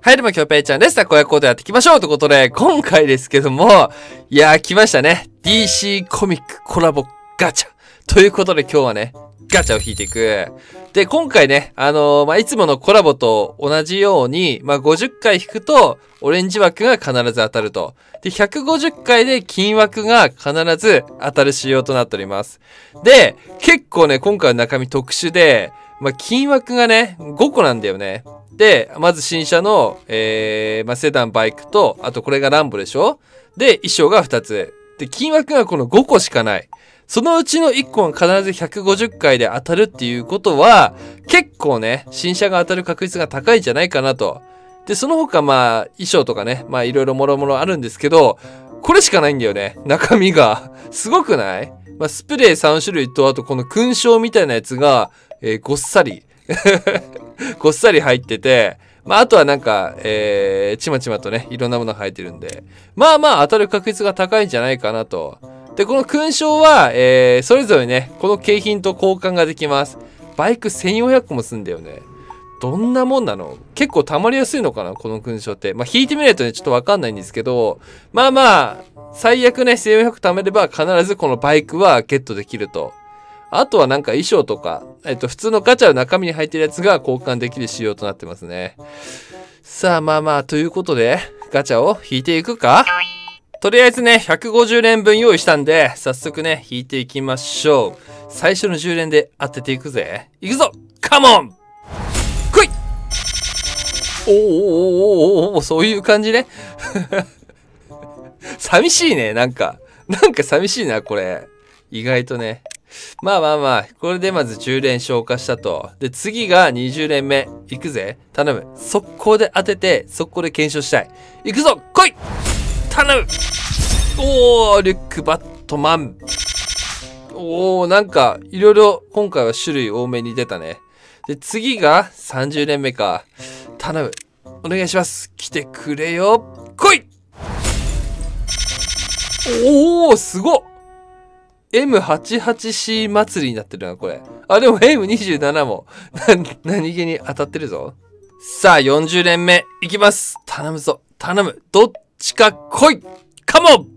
はい、どうも、きょうぺいちゃんです。こういうことやっていきましょうということで、今回ですけども、いやー、来ましたね。DC コミックコラボガチャ。ということで今日はね、ガチャを引いていく。で、今回ね、いつものコラボと同じように、50回引くと、オレンジ枠が必ず当たると。で、150回で金枠が必ず当たる仕様となっております。で、結構ね、今回の中身特殊で、金枠がね、5個なんだよね。で、まず新車の、セダンバイクと、あとこれがランボでしょ？で、衣装が2つ。で、金枠がこの5個しかない。そのうちの1個が必ず150回で当たるっていうことは、結構ね、新車が当たる確率が高いんじゃないかなと。で、その他衣装とかね、いろいろもろもろあるんですけど、これしかないんだよね。中身が。すごくない？スプレー3種類と、あとこの勲章みたいなやつが、ごっさり。ごっさり入ってて、あとはなんか、ちまちまとね、いろんなものが入ってるんで、当たる確率が高いんじゃないかなと。で、この勲章は、それぞれね、この景品と交換ができます。バイク1400個もすんだよね。どんなもんなの？結構溜まりやすいのかなこの勲章って。引いてみないとね、ちょっとわかんないんですけど、最悪ね、1400貯めれば必ずこのバイクはゲットできると。あとはなんか衣装とか、普通のガチャの中身に入ってるやつが交換できる仕様となってますね。さあということで、ガチャを引いていくか？とりあえずね、150連分用意したんで、早速ね、引いていきましょう。最初の10連で当てていくぜ。いくぞ！カモン！来い！おー、そういう感じね。寂しいね、なんか寂しいな、これ。意外とね。これでまず10連消化したと。で、次が20連目。いくぜ。頼む。速攻で当てて、速攻で検証したい。いくぞ来い頼むおー、リュックバットマン。おー、なんか、いろいろ今回は種類多めに出たね。で、次が30連目か。頼む。お願いします。来てくれよ。来いおー、すごっM88C 祭りになってるな、これ。あ、でも M27 も何気に当たってるぞ。さあ、40連目、いきます。頼むぞ。頼む。どっちか来いカモン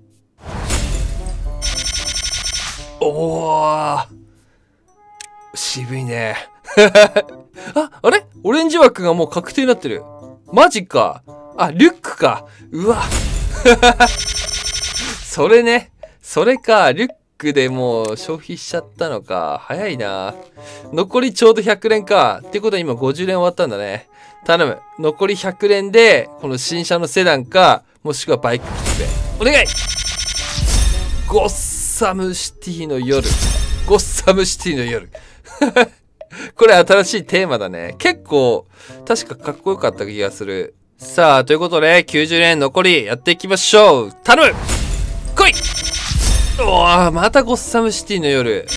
おー。渋いね。あれオレンジ枠がもう確定になってる。マジか。あ、リュックか。うわ。それね。それか、リュックでもう消費しちゃったのか。早いな。残りちょうど100連か。ってことは今50連終わったんだね。頼む。残り100連で、この新車のセダンか、もしくはバイク来てくれ。お願いゴッサムシティの夜。ゴッサムシティの夜。これ新しいテーマだね。結構、確かかっこよかった気がする。さあ、ということで、90連残りやっていきましょう。頼む来いおー、またゴッサムシティの夜。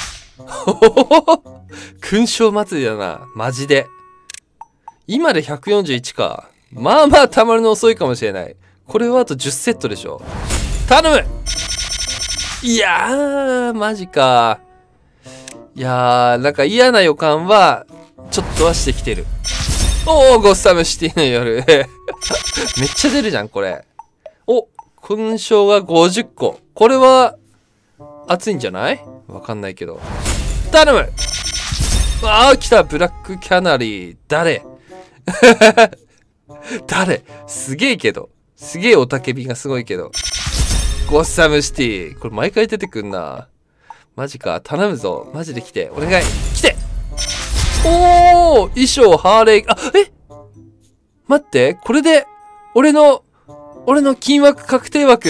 勲章祭りだな。マジで。今で141か。溜まるの遅いかもしれない。これはあと10セットでしょ。頼むいやー、マジか。いやー、なんか嫌な予感は、ちょっとはしてきてる。おー、ゴッサムシティの夜。めっちゃ出るじゃん、これ。お、勲章が50個。これは、熱いんじゃない？わかんないけど。頼む来たブラックキャナリー。誰すげえけど。すげえおたけびがすごいけど。ゴッサムシティ。これ毎回出てくんな。マジか。頼むぞ。マジで来て。お願い。来ておー衣装ハーレー。待って。これで、俺の金枠確定枠。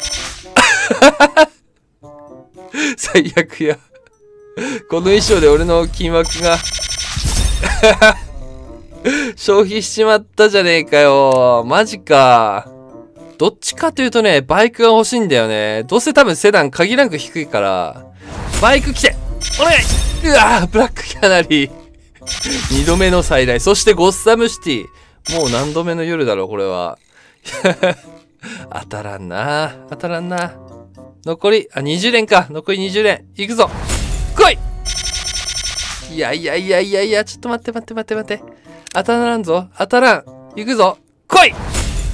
最悪や。この衣装で俺の金枠が消費しちまったじゃねえかよ。マジか。どっちかというとね、バイクが欲しいんだよね。どうせ多分セダン鍵ランク低いから。バイク来てお願いうわーブラックキャナリー。2度目の再来。そしてゴッサムシティ。もう何度目の夜だろう、これは。当たらんな。残り、20連か。残り20連。いくぞ。来いいや、ちょっと待って。当たらんぞ。いくぞ。 来い。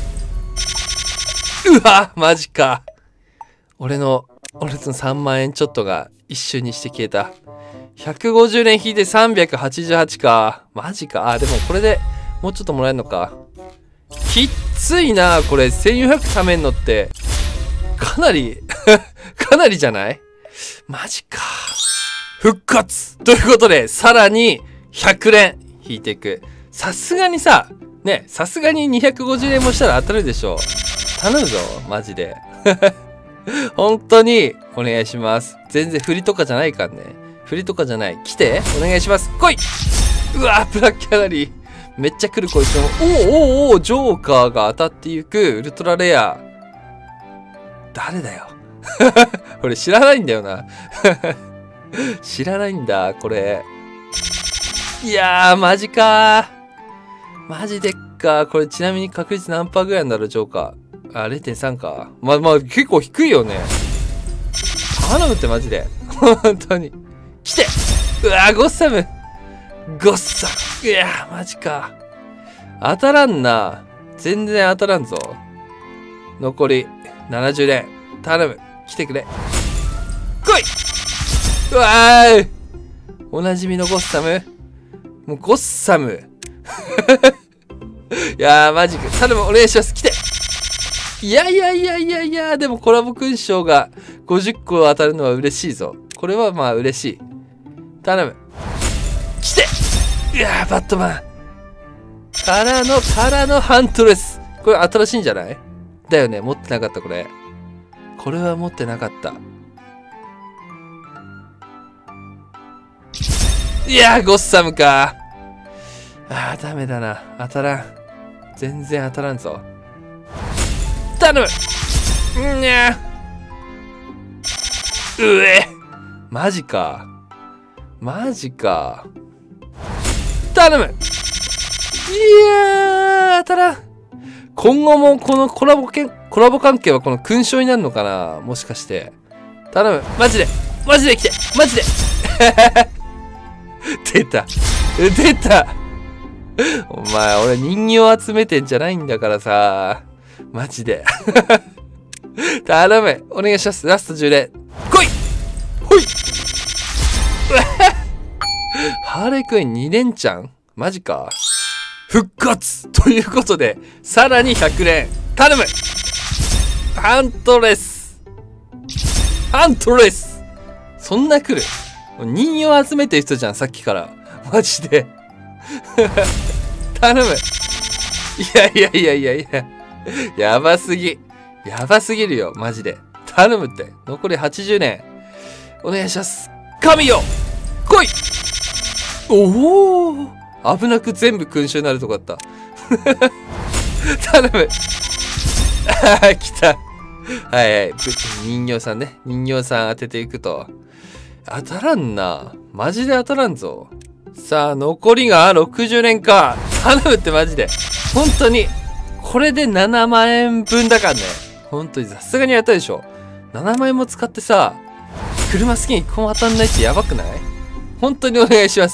うわ、マジか。俺の3万円ちょっとが一瞬にして消えた。150連引いて388か。マジか。あ、でもこれでもうちょっともらえるのか。きっついな、これ。1400貯めんのって。かなりかなりじゃない？マジか。復活ということで、さらに100連引いていく。さすがにさ、ね、さすがに250連もしたら当たるでしょ。頼むぞ、マジで。本当に、お願いします。全然振りとかじゃないからね。振りとかじゃない。来て、お願いします。来い。うわブラックキャナリー。めっちゃ来るこいつも。おおジョーカーが当たっていく。ウルトラレア。誰だよ。俺知らないんだよな。知らないんだ、これ。いやー、マジかー。マジでっか。これちなみに確率何パーぐらいなんだろう、ジョーカー。あ、0.3 か。まあ、結構低いよね。頼むってマジで。本当に。来て。うわー、ゴッサム。ゴッサム。いやー、マジか。当たらんな。全然当たらんぞ。残り70連。頼む。来てくれ。来いうわーい。おなじみのゴッサム。もうゴッサム。いやー、マジか。頼む、お願いします。来て。いや、でもコラボ勲章が50個当たるのは嬉しいぞ。これはまあ嬉しい。頼む。来て。いやー、バットマン。からのハントレス。これ新しいんじゃない？だよね。持ってなかった、これ。これは持ってなかった。いやー、ゴッサムか。あー、ダメだな。当たらん。全然当たらんぞ。頼む。んにゃうえ。マジか。マジか。頼む。いやー、当たらん。今後もこのコラボ関係はこの勲章になるのかな、もしかして。頼む。マジで来て。マジで。出た。お前、俺人形集めてんじゃないんだからさ。マジで。頼む。お願いします。ラスト10連。来い。ほい。ハーレークイーン2連チャン？マジか。復活ということで、さらに100連。頼む。ハントレス。そんな来る？人形集めてる人じゃん、さっきから。マジで。頼む。いや。やばすぎるよ、マジで。頼むって。残り80年。お願いします。神よ来い。おお危なく全部勲章になるとこだった。頼む。来た。はい。人形さんね。人形さん当てていくと。当たらんな。マジで当たらんぞ。さあ、残りが60年か。頼むってマジで。本当に。これで7万円分だからね。本当にさすがにやったでしょ。7万円も使ってさ、車好きに1個も当たんないってやばくない？本当にお願いします。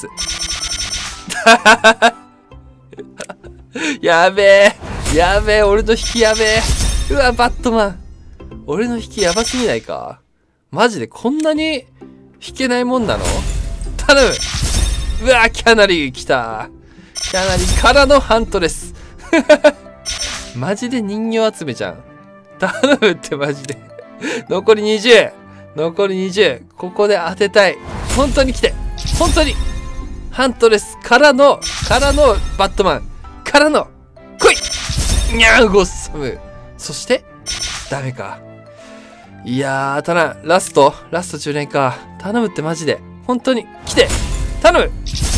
やべえ、俺の引きやべえ。うわ、バットマン。俺の引きやばすぎないか？マジでこんなに引けないもんなの？頼む。うわ、キャナリー来た。キャナリーからのハントレス。マジで人形集めじゃん。頼むってマジで。残り20。ここで当てたい。本当に来て。本当に。ハントレスからのバットマン。からの、来い。にゃーゴッサム。そして、ダメか。いやー、当たらん。ラスト10連か。頼むってマジで。本当に、来て。頼む。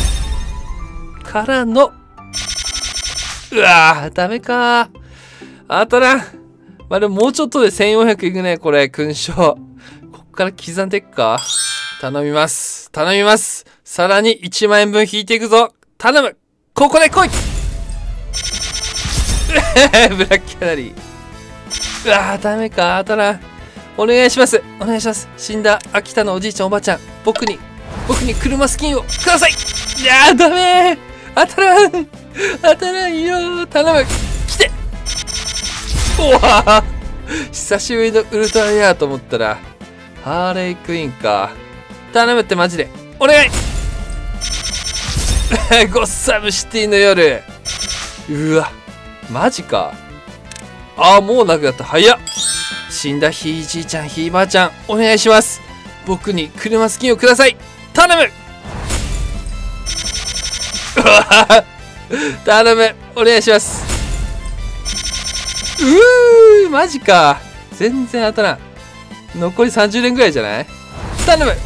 からの、うわー、ダメか。当たらん。まあ、でももうちょっとで1400いくね、これ、勲章。こっから刻んでっか。頼みます。さらに1万円分引いていくぞ。頼む。ここで来い。ブラックキャナリー。うわー、ダメか。当たらん。お願いします。死んだ秋田のおじいちゃんおばあちゃん。僕に車スキンをください。いやー、ダメー。当たらんよー。頼む。来て。 うわ久しぶりのウルトラレアと思ったら、ハーレイクイーンか。頼むってマジで。お願いゴッサムシティの夜。うわ、マジか。ああ、もうなくなった。早っ。死んだひいじいちゃん、ひいばあちゃん、お願いします。僕に車スキンをください。頼む頼む。お願いします。マジか。全然当たらん。残り30年ぐらいじゃない？頼む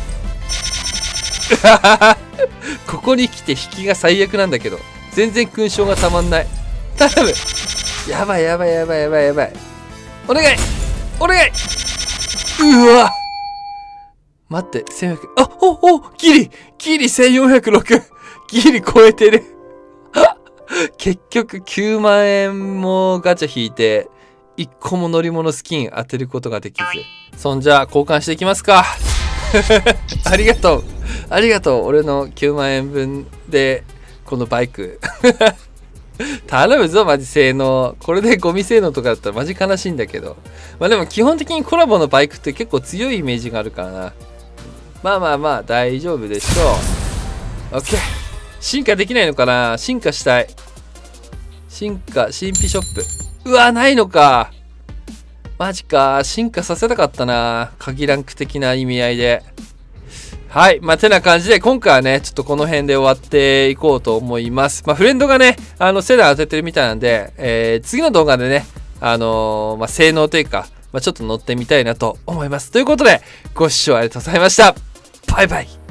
ここに来て引きが最悪なんだけど、全然勲章がたまんない。頼む。やばいやばいやばいやばいやばい。お願いお願い。うわ待って、1400。あ、ギリ1406。ギリ超えてる。結局9万円もガチャ引いて、1個も乗り物スキン当てることができず。そんじゃ、交換していきますか。ありがとう。ありがとう。俺の9万円分で、このバイク。頼むぞ、マジ性能。これでゴミ性能とかだったらマジ悲しいんだけど。まあでも基本的にコラボのバイクって結構強いイメージがあるからな。まあまあまあ、大丈夫でしょう。オッケー。進化できないのかな？進化したい。新品ショップ。うわ、ないのか。マジか。進化させたかったな。鍵ランク的な意味合いで。はい。まあ、てな感じで、今回はね、ちょっとこの辺で終わっていこうと思います。まあ、フレンドがね、セダン当ててるみたいなんで、次の動画でね、まあ、性能というか、まあ、ちょっと乗ってみたいなと思います。ということで、ご視聴ありがとうございました。バイバイ。